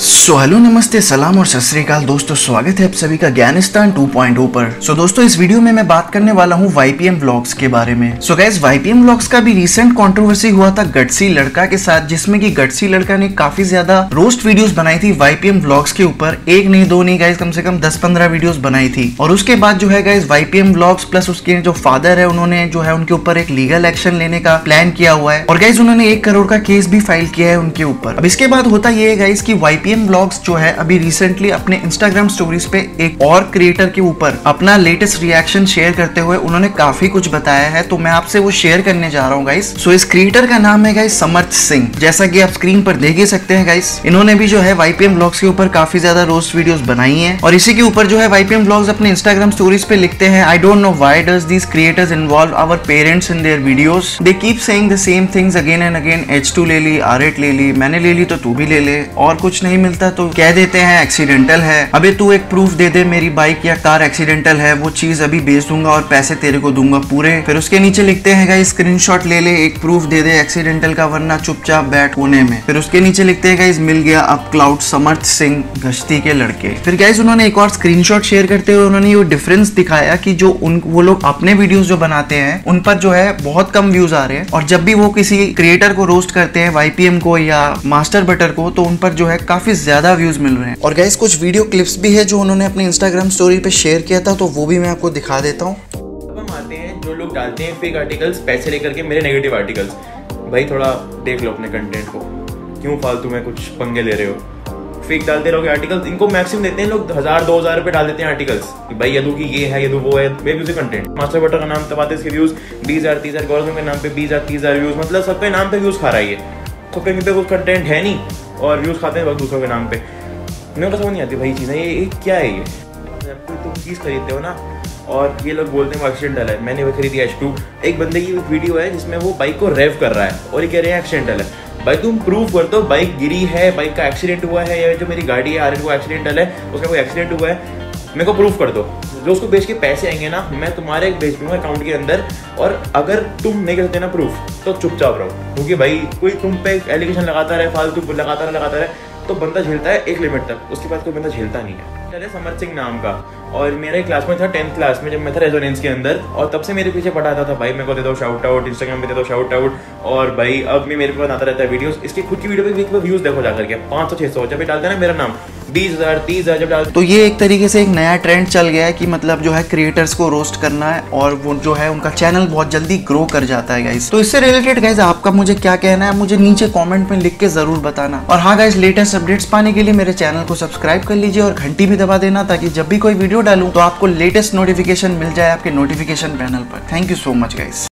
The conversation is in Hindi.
हेलो नमस्ते सलाम और सत श्री अकाल दोस्तों, स्वागत है आप सभी का ज्ञानिस्तान 2.0 पर। दोस्तों इस वीडियो में मैं बात करने वाला हूँ YPM व्लॉग्स के बारे में। गाइस YPM व्लॉग्स का भी रिसेंट कंट्रोवर्सी हुआ था गट्सी लड़का के साथ, जिसमें कि गट्सी लड़का ने काफी ज्यादा रोस्ट वीडियोस बनाई थी YPM व्लॉग्स के ऊपर। एक नहीं दो नहीं गाइस, कम से कम 10-15 वीडियोस बनाई थी। और उसके बाद जो है गाइस YPM व्लॉग्स प्लस उसके जो फादर है उन्होंने जो है उनके ऊपर एक लीगल एक्शन लेने का प्लान किया हुआ है। और गाइस उन्होंने 1 करोड़ का केस भी फाइल किया है उनके ऊपर। अब इसके बाद होता ये है गाइस की YPM व्लॉग्स जो है अभी रिसेंटली अपने इंस्टाग्राम स्टोरीज पे एक और क्रिएटर के ऊपर अपना लेटेस्ट रिएक्शन शेयर करते हुए उन्होंने काफी कुछ बताया है, तो मैं आपसे वो शेयर करने जा रहा हूँ गाइस। सो इस क्रिएटर का नाम है गाइस समर्थ सिंह, जैसा कि आप स्क्रीन पर देख ही सकते हैं गाइस। इन्होंने भी जो है YPM व्लॉग्स के ऊपर काफी ज्यादा रोस्ट वीडियोस बनाई हैं और इसी के ऊपर जो है YPM व्लॉग्स अपने इंस्टाग्राम स्टोरीज पे लिखते हैं, I don't know why does these creators involve our parents in their videos, they keep saying the same things again and again. H2 ले ली, R8 ले ली, मैंने ले ली तो तू भी ले ले, और कुछ नहीं मिलता तो कह देते हैं एक्सीडेंटल है। अबे तू एक प्रूफ दे दे मेरी बाइक या कार एक्सीडेंटल है, वो चीज अभी बेच दूंगा और पैसे तेरे को दूंगा पूरे। फिर उसके नीचे लिखते हैं गाइस स्क्रीनशॉट ले ले, एक प्रूफ दे दे एक्सीडेंटल का, वरना चुपचाप बैठ कोने में। फिर उसके नीचे लिखते हैं गाइस मिल गया अब क्लाउड समर्थ सिंह गश्ती के लड़के। फिर गाइस उन्होंने एक और स्क्रीनशॉट शेयर करते हुए उन्होंने ये डिफरेंस दिखाया कि जो वो लोग अपने वीडियोस जो बनाते हैं उन पर जो है बहुत कम व्यूज आ रहे हैं, और जब भी वो किसी क्रिएटर को रोस्ट करते हैं YPM को या मास्टर बटर को, तो उन पर जो है काफी ज्यादा व्यूज मिल रहे हैं। और गाइस कुछ वीडियो क्लिप्स भी है जो उन्होंने अपने इंस्टाग्राम स्टोरी पे शेयर किया था, तो वो भी मैं आपको दिखा देता हूँ। हम आते हैं जो लोग डालते हैं फेक आर्टिकल्स पैसे लेकर के, मेरे नेगेटिव आर्टिकल्स, भाई थोड़ा देख लो अपने कंटेंट को, क्यों फालतू में कुछ पंगे ले रहे हो। फेक डालते रहोगे आर्टिकल्स, इनको मैक्सिमम देते हैं लोग 1000-2000 रुपए डाल देते हैं आर्टिकल्स कि भाई यदू की ये है यदू वो है, बेव्यूज कंटेंट। मास्टर बटर का नाम तबाते इसके व्यूज 20,000-30,000, गौरव के नाम पे 20,000-30,000 व्यूज, मतलब सबके नाम पे व्यूज खा रहा है ये, तो कहीं पे कुछ कंटेंट है नहीं और व्यूज खाते हैं दूसरों के नाम पे। मेरे को समझ नहीं आती भाई चीज़ें, ये क्या है ये। तुम चीज़ खरीदते हो ना और ये लोग बोलते हैं वो एक्सीडेंटल है। मैंने वो खरीदी H2, एक बंदे की वीडियो है जिसमें वो बाइक को रेव कर रहा है और ये कह रहे हैं एक्सीडेंटल है। भाई तुम प्रूव कर दो बाइक गिरी है, बाइक का एक्सीडेंट हुआ है, या जो मेरी गाड़ी है R8 वो एक्सीडेंटल है, उसका कोई एक्सीडेंट हुआ है, मेरे को प्रूफ कर दो। जो उसको बेच के पैसे आएंगे ना, मैं तुम्हारे भेज दूंगा अकाउंट के अंदर, और अगर तुम नहीं करते ना प्रूफ तो चुपचाप रहो, क्योंकि भाई कोई तुम पे एलिगेशन लगाता रहे, फालतू लगाता रहे तो बंदा झेलता है एक लिमिट तक, उसके बाद कोई बंदा झेलता नहीं है। चले समर्थ सिंह नाम का, और मेरा एक क्लासमेट था 10th क्लास में जब मैं था रेजोनेंस के अंदर, और तब से मेरे पीछे पड़ा था भाई मेरे को दे दो शाउट आउट, इंस्टाग्राम पे दे दो शाउट आउट, और भाई अब भी मेरे पास आता रहता है वीडियोस। इसकी खुद की वीडियो पे व्यूज देखो जाकर के 500-600 जब डालते हैं ना मेरा नाम 20,000-30,000 जब डालते। तो ये एक तरीके से एक नया ट्रेंड चल गया है कि मतलब जो है क्रिएटर्स को रोस्ट करना है, और वो जो है उनका चैनल बहुत जल्दी ग्रो कर जाता है गाइस। तो इससे रिलेटेड गाइस आपका मुझे क्या कहना है, मुझे नीचे कमेंट में लिख के जरूर बताना। और हाँ गाइस, लेटेस्ट अपडेट्स पाने के लिए मेरे चैनल को सब्सक्राइब कर लीजिए और घंटी भी दबा देना, ताकि जब भी कोई वीडियो डालूं तो आपको लेटेस्ट नोटिफिकेशन मिल जाए आपके नोटिफिकेशन पैनल पर। Thank you so much guys.